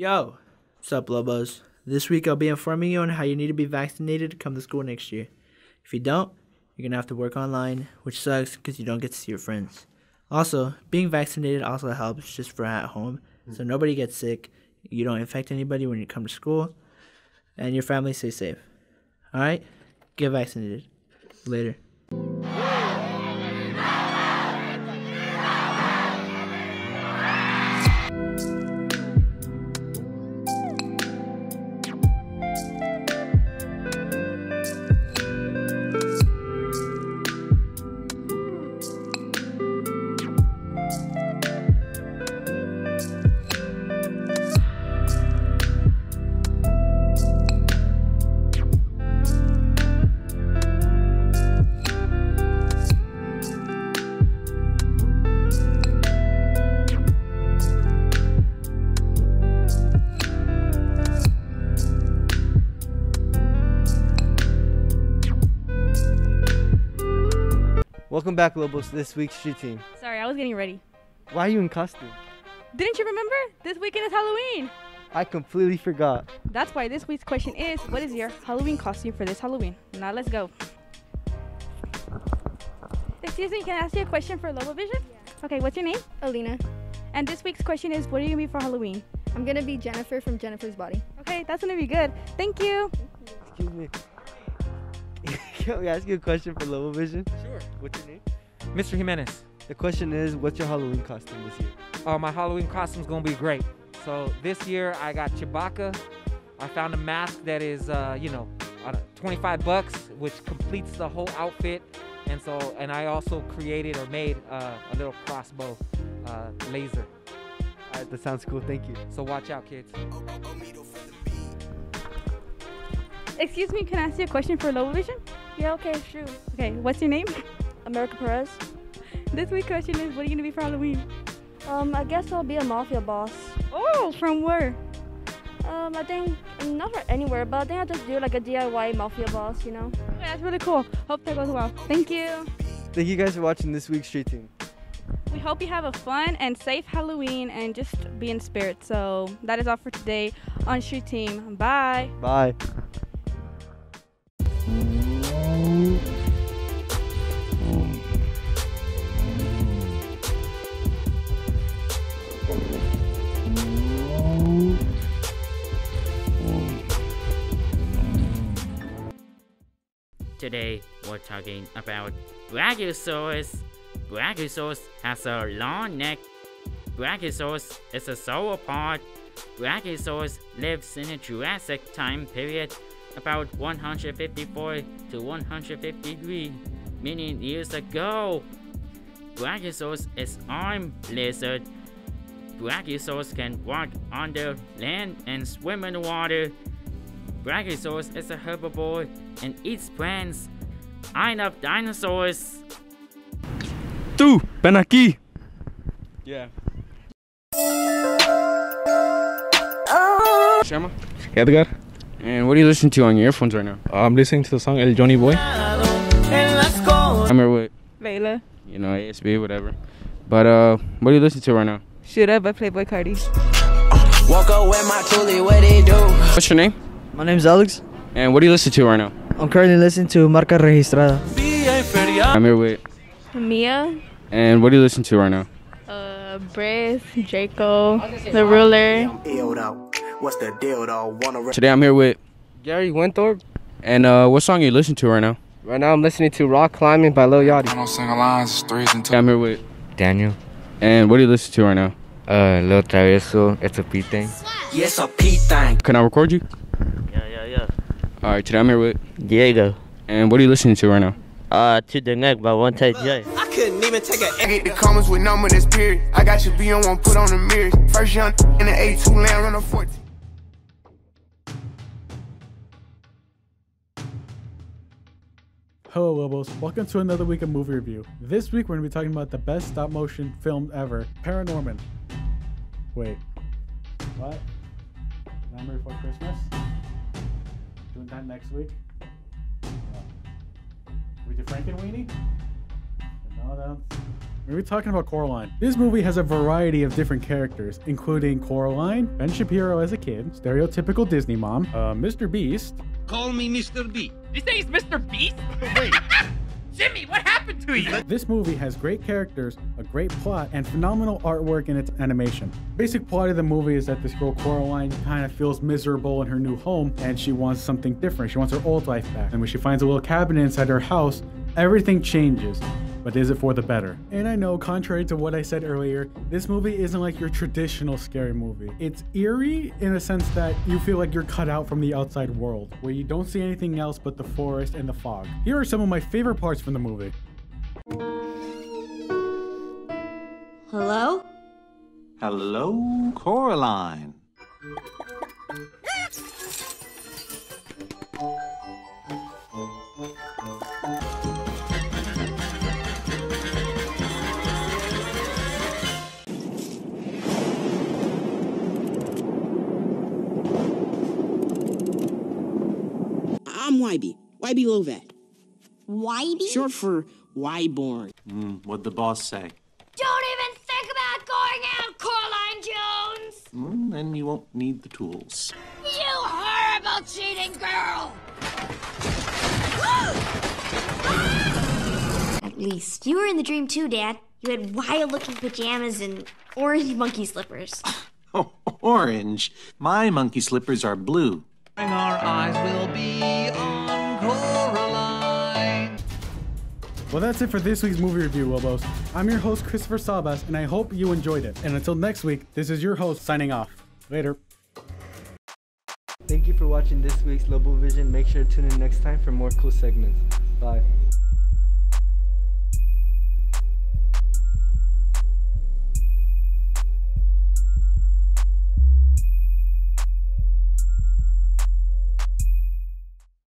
Yo, what's up, Lobos? This week I'll be informing you on how you need to be vaccinated to come to school next year. If you don't, you're going to have to work online, which sucks because you don't get to see your friends. Also, being vaccinated also helps just for at home, so nobody gets sick, you don't infect anybody when you come to school, and your family stays safe. Alright? Get vaccinated. Later. Welcome back, Lobos, to this week's street team. Sorry, I was getting ready. Why are you in costume? Didn't you remember? This weekend is Halloween. I completely forgot. That's why this week's question is, what is your Halloween costume for this Halloween? Now let's go. Excuse me, can I ask you a question for Lobovision? Yeah. Okay, what's your name? Alina. And this week's question is, what are you going to be for Halloween? I'm going to be Jennifer from Jennifer's Body. Okay, that's going to be good. Thank you. Excuse me. Can we ask you a question for Lobovision? Sure. What's your name? Mr. Jimenez. The question is, what's your Halloween costume this year? My Halloween costume's gonna be great. So this year I got Chewbacca. I found a mask that is, 25 bucks, which completes the whole outfit. And I also created or made a little crossbow laser. All right, that sounds cool. Thank you. So watch out, kids. Excuse me, can I ask you a question for Lobovision? Yeah, okay, sure. Okay, what's your name? America Perez. This week's question is, what are you going to be for Halloween? I guess I'll be a mafia boss. Oh, from where? I think, not for anywhere, but I think I'll just do like a DIY mafia boss, you know? Okay, that's really cool. Hope that goes well. Thank you. Thank you guys for watching this week's street team. We hope you have a fun and safe Halloween and just be in spirit. So that is all for today on Street Team. Bye. Bye. Today we're talking about Brachiosaurus. Brachiosaurus has a long neck. Brachiosaurus is a sauropod. Brachiosaurus lives in the Jurassic time period, about 154 to 153 million years ago. Brachiosaurus is armed lizard. Brachiosaurus can walk on the land and swim in the water. Brachiosaurus is a herbivore and eats plants. I love dinosaurs. Tú, ven aquí. Yeah. Shama. Edgar, And what are you listening to on your earphones right now? I'm listening to the song El Johnny Boy. I'm here with, Layla. ASB, whatever. But what are you listening to right now? Shoot Up by Playboy Cardi. Walk up with my toolie, what they do? What's your name? My name's Alex. And what are you listening to right now? I'm currently listening to Marca Registrada. I'm here with. Mia. And what are you listening to right now? Briss, Draco, The Ruler. What's the deal though? Today I'm here with. Gary Winthorpe. And what song are you listening to right now? Right now I'm listening to Rock Climbing by Lil Yachty. I don't sing lines, threes and two. I'm here with. Daniel. And what are you listening to right now? Lil Travieso, it's a P thing. Yes, a P thing. Can I record you? Yeah. Alright, today I'm here with. Diego. And what are you listening to right now? To the Neck by One Take J. I couldn't even take a. Get the comments with number this period. I got your B on one, put on the mirrors. First young in the A2 land, run a 14. Hello Lobos, welcome to another week of movie review. This week we're going to be talking about the best stop motion film ever, Paranorman. Wait, what? Nightmare Before Christmas? Doing that next week? We do Frankenweenie? No, we're We're talking about Coraline. This movie has a variety of different characters, including Coraline, Ben Shapiro as a kid, stereotypical Disney mom, Mr. Beast. Call me Mr. B. Did you say he's Mr. Beast? Wait. Jimmy, what happened to you? This movie has great characters, a great plot, and phenomenal artwork in its animation. Basic plot of the movie is that this girl Coraline kind of feels miserable in her new home and she wants something different. She wants her old life back. And when she finds a little cabinet inside her house, everything changes. But is it for the better? And I know, contrary to what I said earlier, this movie isn't like your traditional scary movie. It's eerie in a sense that you feel like you're cut out from the outside world, where you don't see anything else but the forest and the fog. Here are some of my favorite parts from the movie. Hello? Hello, Coraline. I'm Wybe Lovat. Wybe? Short for Wyborn. What'd the boss say? Don't even think about going out, Coraline Jones! Then you won't need the tools. You horrible cheating girl! At least you were in the dream too, Dad. You had wild-looking pajamas and orange monkey slippers. Oh, orange. My monkey slippers are blue. Our eyes will be on Coraline. Well, that's it for this week's movie review, Lobos. I'm your host, Christopher Sabas, and I hope you enjoyed it. And until next week, this is your host signing off. Later. Thank you for watching this week's Lobovision. Make sure to tune in next time for more cool segments. Bye.